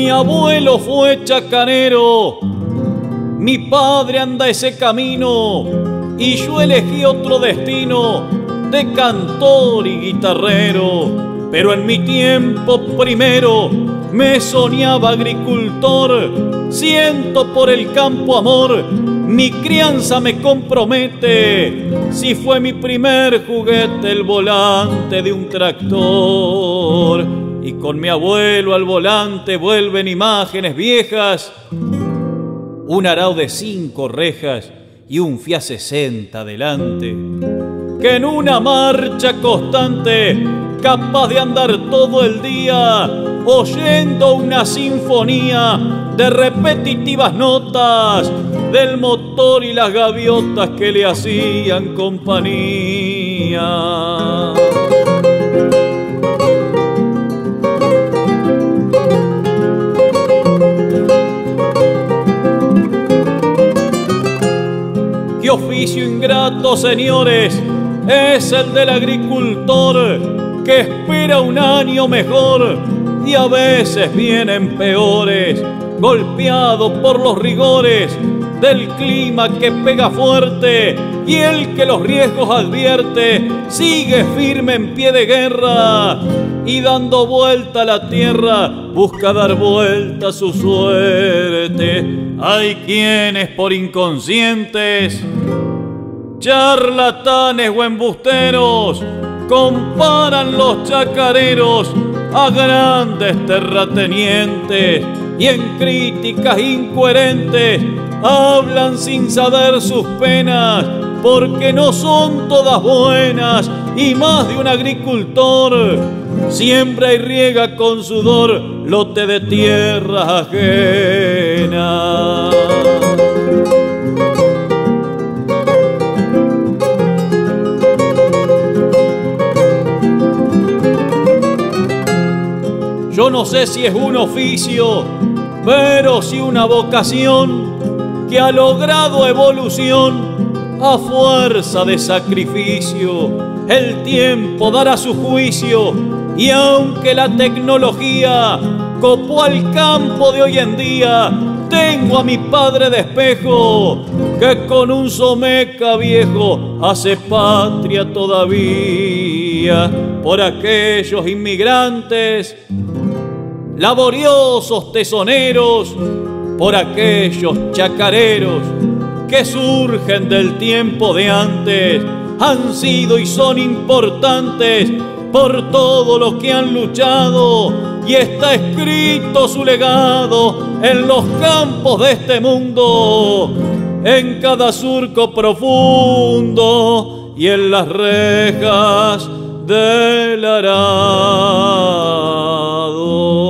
Mi abuelo fue chacarero, mi padre anda ese camino y yo elegí otro destino de cantor y guitarrero. Pero en mi tiempo primero me soñaba agricultor, siento por el campo amor, mi crianza me compromete. Si fue mi primer juguete el volante de un tractor, y con mi abuelo al volante vuelven imágenes viejas, un arao de 5 rejas y un Fiat 60 adelante, que en una marcha constante, capaz de andar todo el día, oyendo una sinfonía de repetitivas notas del motor y las gaviotas que le hacían compañía. ¡Qué oficio ingrato, señores! Es el del agricultor, que espera un año mejor y a veces vienen peores, golpeado por los rigores del clima que pega fuerte, y el que los riesgos advierte sigue firme en pie de guerra y dando vuelta a la tierra busca dar vuelta a su suerte. Hay quienes por inconscientes, charlatanes o embusteros, comparan los chacareros a grandes terratenientes y en críticas incoherentes hablan sin saber sus penas, porque no son todas buenas y más de un agricultor siembra y riega con sudor lote de tierras ajenas. Yo no sé si es un oficio, pero sí una vocación que ha logrado evolución a fuerza de sacrificio. El tiempo dará su juicio, y aunque la tecnología copó al campo de hoy en día, tengo a mi padre de espejo, que con un someca viejo hace patria todavía por aquellos inmigrantes laboriosos tesoneros, por aquellos chacareros que surgen del tiempo de antes, han sido y son importantes por todo lo que han luchado, y está escrito su legado en los campos de este mundo, en cada surco profundo y en las rejas del arado.